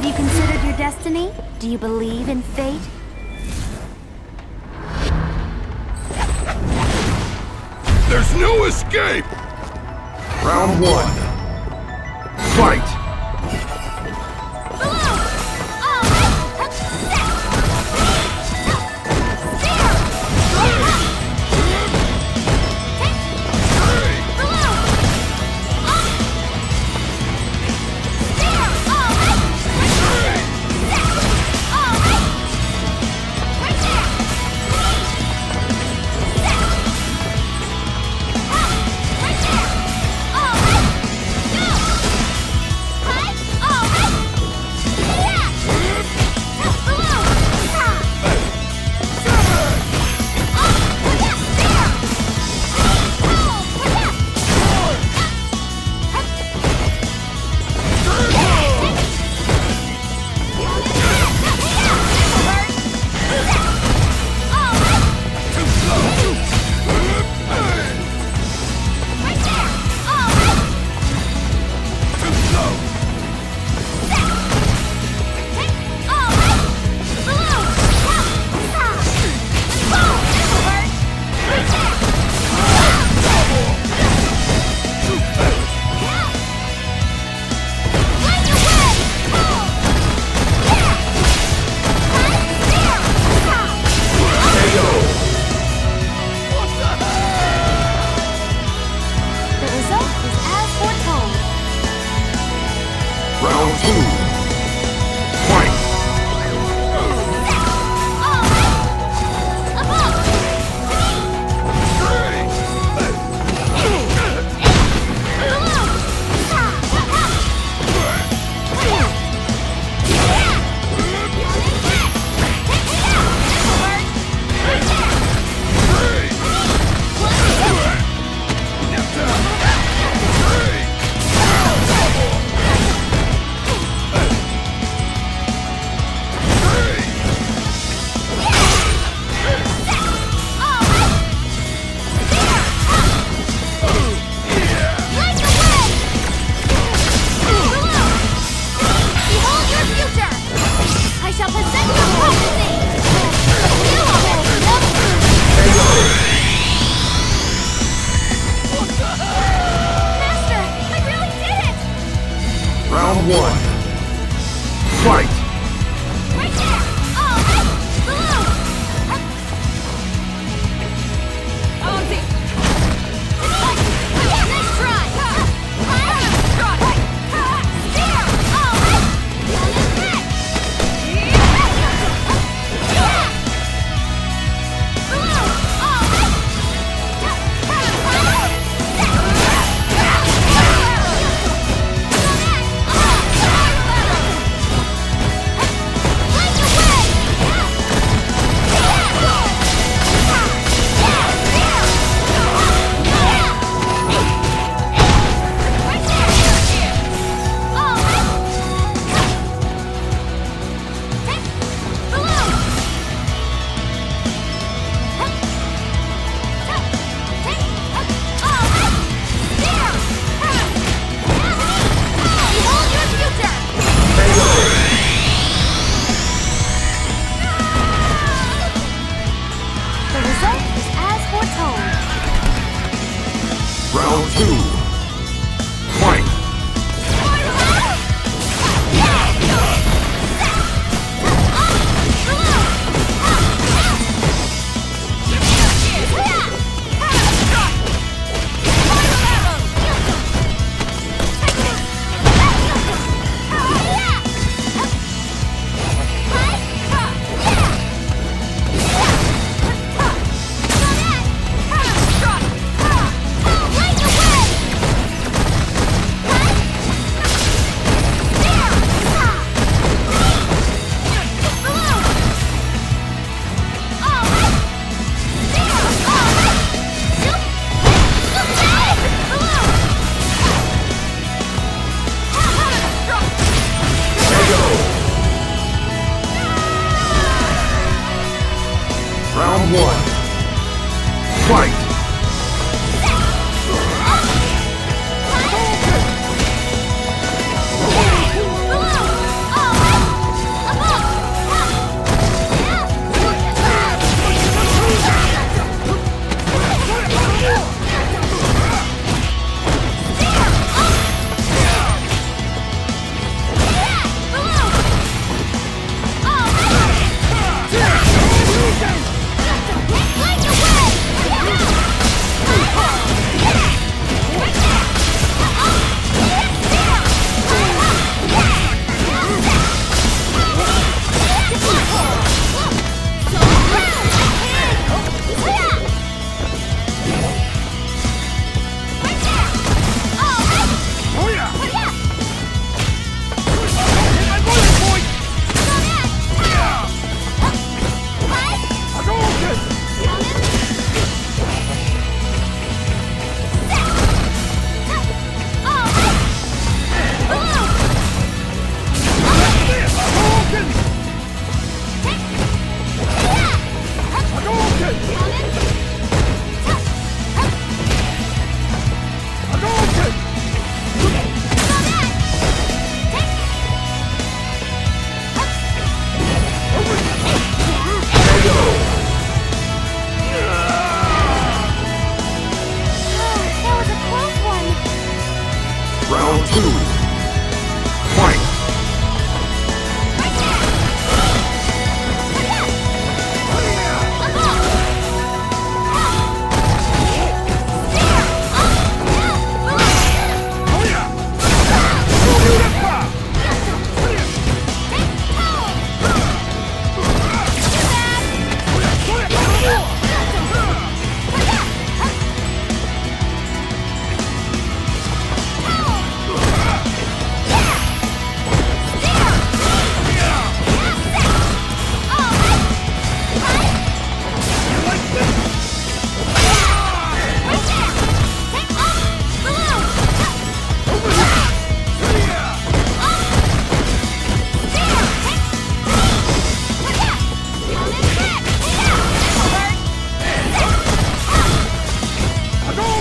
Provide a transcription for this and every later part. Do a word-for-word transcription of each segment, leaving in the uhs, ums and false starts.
Have you considered your destiny? Do you believe in fate? There's no escape! Round one. Fight! Round two. Fight! Round one. Fight! Right there! Oh, blue! Oh, dear. Nice try! Spear! Round two. Fight!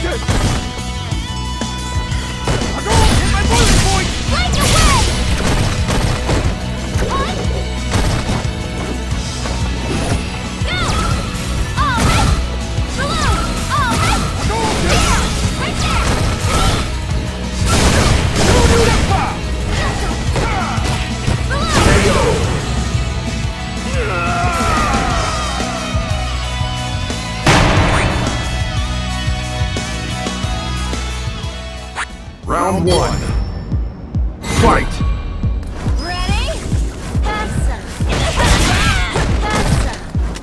Hadouken! Hadouken! Hit my boiling point! Break away! One. Go! All right! Balloon! All right! Hadouken! Right there! Yuriupa! Balloon! Round one. Fight! Ready? Passa. Passa.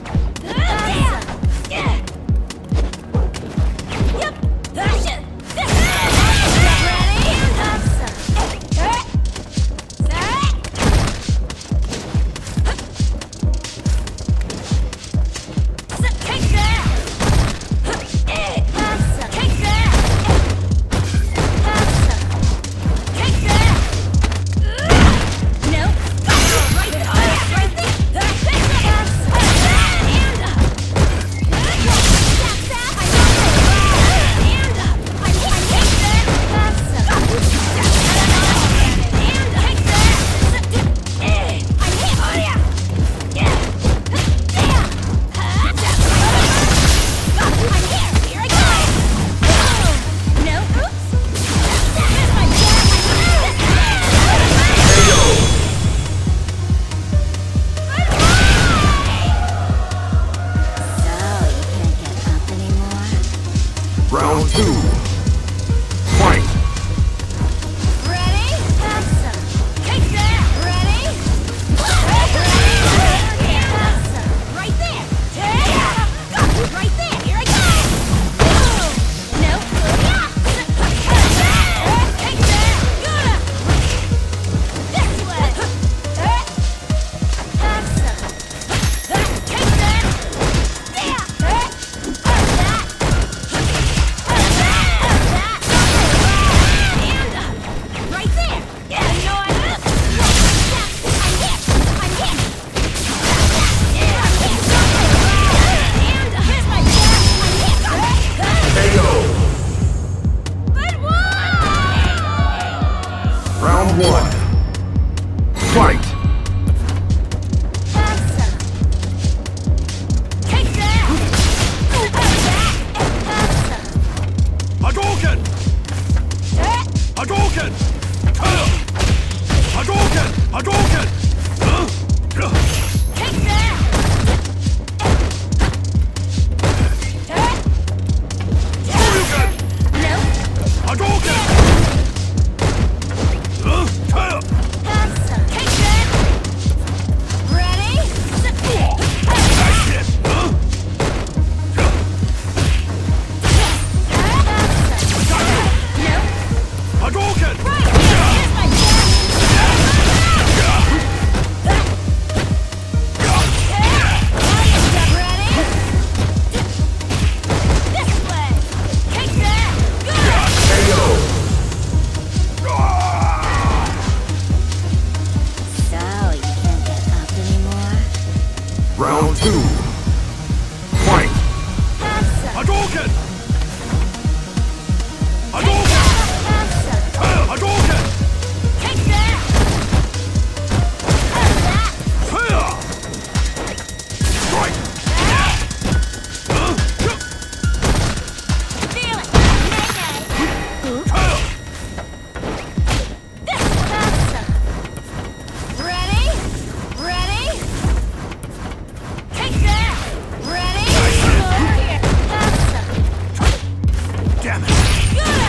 Yep. That's it. Ready? Passa. Take that! Passa. Take that! Passa. Take that! No! Right there! Right there! Take that! And up! That's that! I got it! And up! I take that! Passa. And up! Take that! I hit! Oh yeah! Yeah! Yeah! I'm here! Here I go! No! Oops! That's my jet! So, you can't get up anymore? Round two. Fight! Ready? Passa. Take that! Ready? Passa. Right there! Right there! Here I go! No! Take that! This way! Passa. Take that! Yeah! And up! Right there! Yeah, you know I I'm hit! I'm hit! Yeah, I'm hit! And here's my jet! I'm hit! K O! Good one! Round one. Fight! Passa. Take that! Passa. Hadouken! Hadouken! Hadouken! Hadouken! Huh? Take that! Hadouken! No! Hadouken! Huh? Passa. Take that! Ready? Nice hit! Huh? Got you! No! Hadouken! Right! Here's my jet! Ready? This way! Take that! Good! K O! So, you can't get up anymore? Round two. Fight! Passa. Hadouken! Hadouken! Passa. Hadouken! Take that! Hiya! Strike! Huh? Feel it! Nay-nay! Hiya! This way! Passa. Ready? Ready? Take that! Ready? Over here! Passa. Damn it! Good!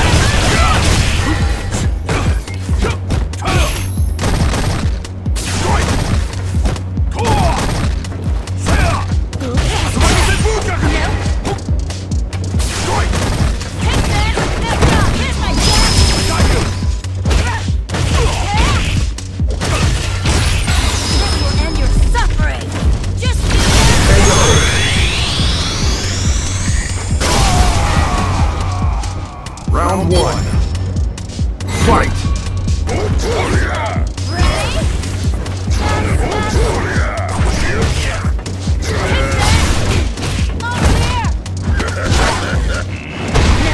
Strike! Claw! Hiya! Hadouken! No! Strike! Take that! Now go! Here's my jet! Got you! This will end your suffering! Just do K O! Round one. Fight! Ready? Over here! No!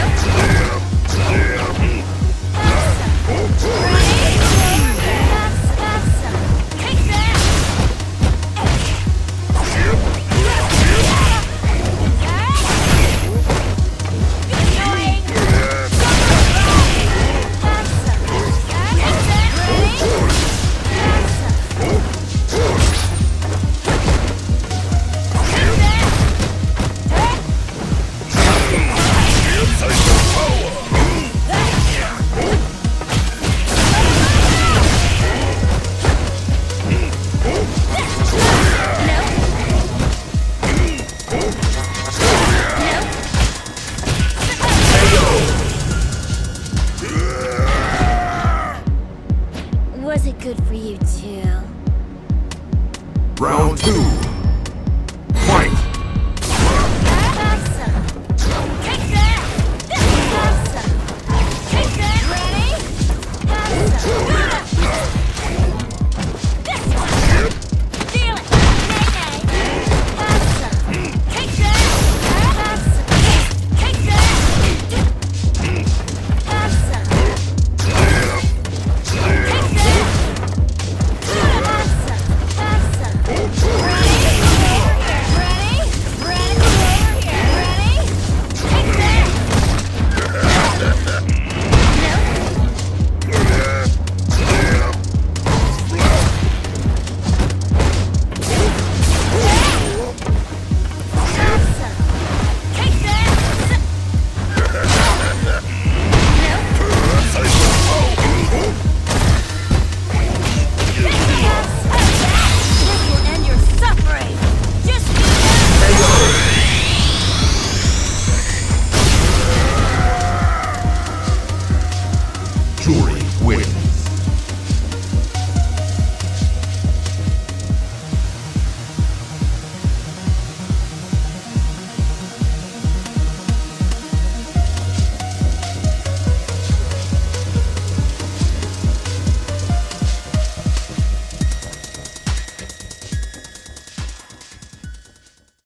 Round two.